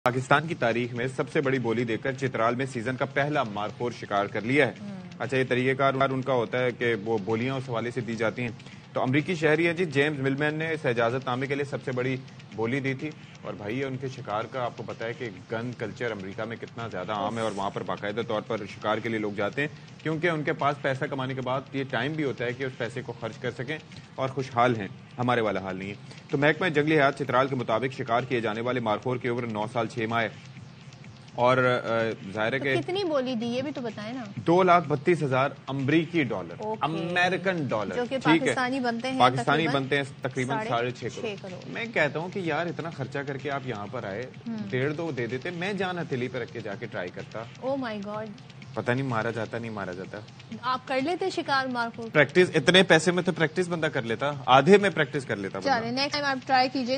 पाकिस्तान की तारीख में सबसे बड़ी बोली देकर चित्राल में सीजन का पहला मारखोर शिकार कर लिया है। अच्छा, ये तरीकेकार उनका होता है कि वो बोलियां उस हवाले से दी जाती हैं। तो अमरीकी शहरी है जी जेम्स मिलमैन ने इस इजाजतनामे के लिए सबसे बड़ी बोली दी थी। और भाई ये उनके शिकार का आपको पता है कि गन कल्चर अमेरिका में कितना ज्यादा आम है और वहां पर बाकायदा तौर पर शिकार के लिए लोग जाते हैं, क्योंकि उनके पास पैसा कमाने के बाद ये टाइम भी होता है कि उस पैसे को खर्च कर सकें और खुशहाल हैं। हमारे वाला हाल नहीं है। तो महकमा जंगली हयात चित्राल के मुताबिक शिकार किए जाने वाले मारखोर की उम्र 9 साल 6 माह है और जाहिर है कि कितनी बोली दी ये भी तो बताएं ना। $2,32,000 अमरीकी डॉलर, अमेरिकन डॉलर, जो कि पाकिस्तानी बनते हैं तकरीबन 6.5 करोड़। मैं कहता हूँ कि यार इतना खर्चा करके आप यहाँ पर आए, 1.5-2 दे देते, मैं जान हथेली पे रख के जाके ट्राई करता। ओ माय गॉड, पता नहीं मारा जाता नहीं मारा जाता। आप कर लेते शिकार मारखोर? प्रैक्टिस इतने पैसे में तो प्रैक्टिस बंदा कर लेता, आधे में प्रैक्टिस कर लेता। चलिए नेक्स्ट टाइम आप ट्राई कीजिए।